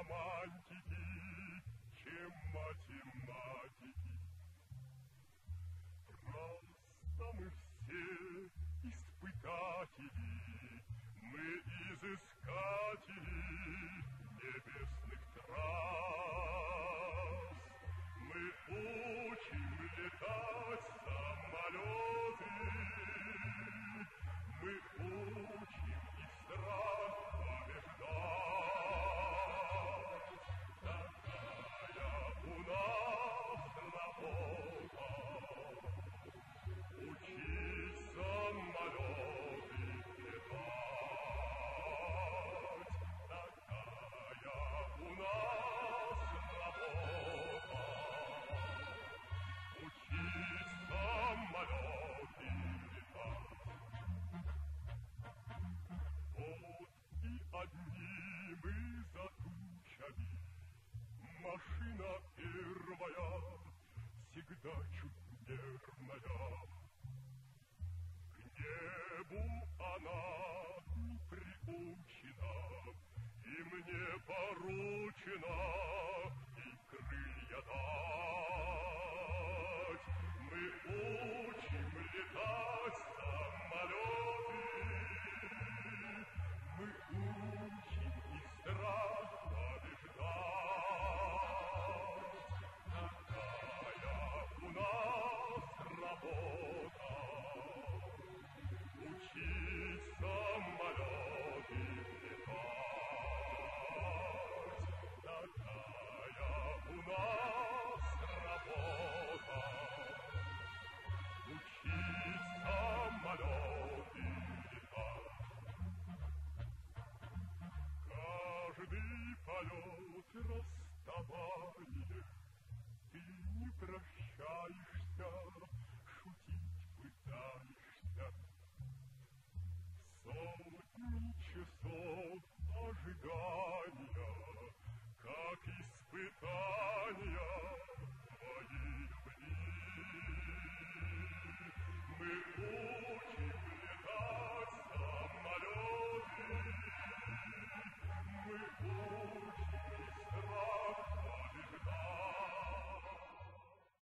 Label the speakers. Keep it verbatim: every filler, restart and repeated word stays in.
Speaker 1: романтики, чем математики. Просто мы все испытатели, мы изыскатели небесных трасс. Мы учим летать самолеты, мы учим и страх побеждать. Такая у нас работа — учить самолеты летать. Такая у нас работа — учить самолеты летать. Вот и одни мы за тучами, машина первая, всегда чуть нервная. К небу она не приучена, и мне поручено ей крылья дать. Мы учим летать самолеты, мы учим и страх побеждать. Такая у нас работа — учить самолеты летать. Такая у нас работа — учить самолеты летать. Каждый полет расставание, ты не прощаешься